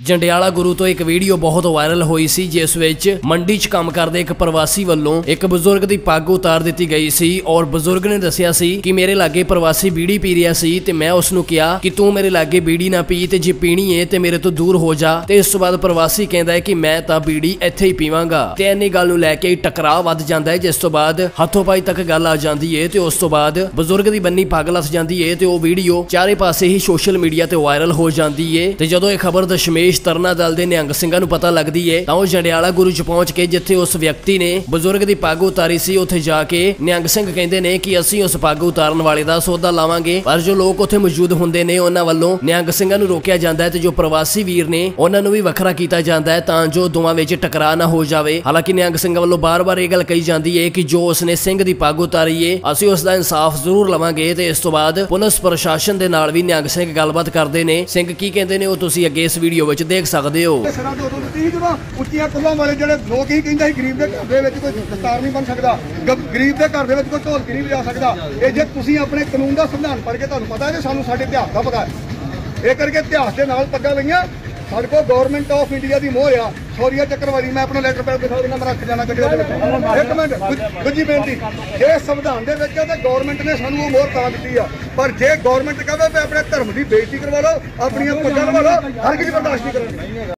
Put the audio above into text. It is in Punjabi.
ਜੰਡਿਆਲਾ ਗੁਰੂ ਤੋਂ ਇੱਕ ਵੀਡੀਓ ਬਹੁਤ ਵਾਇਰਲ ਹੋਈ ਸੀ ਜਿਸ ਵਿੱਚ ਮੰਡੀ 'ਚ ਕੰਮ ਕਰਦੇ ਇੱਕ ਪ੍ਰਵਾਸੀ ਵੱਲੋਂ ਇੱਕ ਬਜ਼ੁਰਗ ਦੀ ਪੱਗ ਉਤਾਰ ਦਿੱਤੀ ਗਈ ਸੀ ਔਰ ਬਜ਼ੁਰਗ ਨੇ ਦੱਸਿਆ ਸੀ ਕਿ ਮੇਰੇ ਲਾਗੇ ਪ੍ਰਵਾਸੀ ਬੀੜੀ ਪੀ ਰਿਹਾ ਸੀ ਤੇ ਮੈਂ ਉਸ ਨੂੰ ਕਿਹਾ ਕਿ ਤੂੰ ਮੇਰੇ ਲਾਗੇ ਬੀੜੀ ਨਾ ਪੀ ਤੇ ਜੇ ਪੀਣੀ ਏ ਤੇ ਮੇਰੇ ਤੋਂ ਦੂਰ ਹੋ ਜਾ ਤੇ ਇਸ ਤੋਂ ਬਾਅਦ ਪ੍ਰਵਾਸੀ ਕਹਿੰਦਾ ਹੈ ਕਿ ਮੈਂ ਤਾਂ ਬੀੜੀ ਇੱਥੇ ਹੀ ਪੀਵਾਂਗਾ ਤੇ ਇੰਨੀ ਗੱਲ ਨੂੰ ਲੈ ਕੇ ਟਕਰਾਅ ਵੱਧ ਜਾਂਦਾ ਹੈ ਜਿਸ ਤੋਂ ਬਾਅਦ ਹੱਥੋਂ-ਪਾਈ ਤੱਕ ਗੱਲ ਆ ਜਾਂਦੀ ਏ ਤੇ ਉਸ ਤੋਂ ਬਾਅਦ ਬਜ਼ੁਰਗ ਦੀ ਬੰਨੀ ਪੱਗ ਲੱਥ ਜਾਂਦੀ ਏ ਤੇ ਉਹ ਵੀਡੀਓ ਚਾਰੇ ਪਾਸੇ ਹੀ ਸੋਸ਼ਲ ਮੀਡੀਆ ਤੇ ਵਾਇਰਲ ਹੋ ਜਾਂਦੀ ਏ ਤੇ ਜਦੋਂ ਇਹ ਖਬਰ ਦਸ਼ਮੇਸ਼ ਤਰਨਾ ਦਲ ਦੇ ਨਿਹੰਗ ਸਿੰਘਾਂ ਨੂੰ ਪਤਾ ਲੱਗਦੀ ਏ ਤਾਂ ਉਹ ਜੰਡਿਆਲਾ ਗੁਰੂ 'ਚ ਪਹੁੰਚ ਕੇ ਜਿੱਥੇ ਉਸ ਵਿਅਕਤੀ ਨੇ ਬਜ਼ੁਰਗ ਦੀ ਪੱਗ ਉਤਾਰੀ ਸੀ ਉੱਥੇ ਜਾ ਕੇ ਨਿਹੰਗ ਸਿੰਘ ਕਹਿੰਦੇ ਨੇ ਕਿ ਅਸੀਂ ਉਸ ਪੱਗ ਉਤਾਰਨ ਵਾਲੇ ਦਾ ਸੌਦਾ ਲਾਵਾਂਗੇ ਪਰ ਜੋ ਲੋਕ ਉੱਥੇ ਮੌਜੂਦ ਹੁੰਦੇ ਨੇ ਉਹਨਾਂ ਵੱਲੋਂ ਨਿਹੰਗ ਸਿੰਘਾਂ ਨੂੰ ਰੋਕਿਆ ਜਾਂਦਾ ਹੈ ਤੇ ਜੋ ਪ੍ਰਵਾਸੀ ਵੀਰ ਨੇ ਉਹਨਾਂ ਨੂੰ ਵੀ ਵੱਖਰਾ ਕੀਤਾ ਜਾਂਦਾ ਹੈ ਤਾਂ ਜੋ ਦੋਵਾਂ ਵਿੱਚ ਟਕਰਾਅ ਨਾ ਹੋ ਜਾਵੇ। ਹਾਲਾਂਕਿ ਨਿਹੰਗ ਸਿੰਘਾਂ ਵੱਲੋਂ ਬਾਰ-ਬਾਰ ਇਹ ਗੱਲ ਕਹੀ ਜਾਂਦੀ ਏ ਕਿ ਜੋ ਉਸਨੇ ਸਿੰਘ ਦੀ ਪੱਗ ਉਤਾਰੀ ਏ ਅਸੀਂ ਉਸ ਦਾ ਇਨਸਾਫ ਜ਼ਰੂਰ ਲਵਾਂਗੇ ਤੇ ਇਸ ਤੋਂ ਬਾਅਦ ਪੁਲਿਸ ਪ੍ਰਸ਼ਾਸਨ ਦੇ ਨਾਲ ਵੀ ਨਿਹੰਗ ਸਿੰਘ ਗੱਲਬਾਤ ਕਰਦੇ ਨੇ। ਸਿੰਘ ਕੀ ਕਹਿੰਦੇ ਨੇ ਉਹ ਤੁਸੀਂ ਅੱਗੇ ਇਸ ਵੀਡੀਓ ਵਿੱਚ ਦੇਖ ਸਕਦੇ ਹੋ। ਉੱਚੀਆਂ ਕੁੱਲਾਂ ਵਾਲੇ ਜਿਹੜੇ ਲੋਕ ਹੀ ਕਹਿੰਦੇ ਸੀ ਗਰੀਬ ਦੇ ਘਰ ਦੇ ਵਿੱਚ ਕੋਈ ਦਸਤਾਰ ਨਹੀਂ ਬਣ ਸਕਦਾ, ਗਰੀਬ ਦੇ ਘਰ ਦੇ ਵਿੱਚ ਕੋਈ ਢੋਲਕੀ ਨਹੀਂ ਵਜਾ ਸਕਦਾ। ਇਹ ਜੇ ਤੁਸੀਂ ਆਪਣੇ ਕਾਨੂੰਨ ਦਾ ਸੰਵਿਧਾਨ ਪੜ੍ਹ ਕੇ ਤੁਹਾਨੂੰ ਪਤਾ ਹੈ ਕਿ ਸਾਨੂੰ ਸਾਡੇ ਇਤਿਹਾਸ ਦਾ ਪਤਾ ਹੈ, ਇਹ ਕਰਕੇ ਇਤਿਹਾਸ ਦੇ ਨਾਲ ਪੱਗਾਂ ਲਈਆਂ। ਸਾਡੇ ਕੋਲ ਗਵਰਨਮੈਂਟ ਆਫ ਇੰਡੀਆ ਦੀ ਮੋਹਰ ਆ। ਸੌਰੀਆ ਚੱਕਰਵਾਲੀ ਮੈਂ ਆਪਣਾ ਲੈਟਰ ਪੈਡ ਦਿਖਾ ਦਿੰਦਾ, ਮੈਂ ਰੱਖ ਜਾਣਾ ਗੱਡੀ ਦੇ ਵਿੱਚ। ਇੱਕ ਮਿੰਟ, ਦੂਜੀ ਬੇਨਤੀ, ਜੇ ਸੰਵਿਧਾਨ ਦੇ ਵਿੱਚ ਹੈ ਤਾਂ ਗਵਰਨਮੈਂਟ ਨੇ ਸਾਨੂੰ ਉਹ ਮੋਹਰ ਤਾਂ ਦਿੱਤੀ ਆ, ਪਰ ਜੇ ਗਵਰਨਮੈਂਟ ਕਹੇ ਵੀ ਆਪਣੇ ਧਰਮ ਦੀ ਬੇਇੱਜ਼ਤੀ ਕਰਵਾ ਲਓ, ਆਪਣੀਆਂ ਪੱਗਾਂ ਲਵਾ ਲਓ, ਹਰ ਕਿਸੇ ਬਰਦਾਸ਼ਤ ਨਹੀਂ ਕਰਨੀ।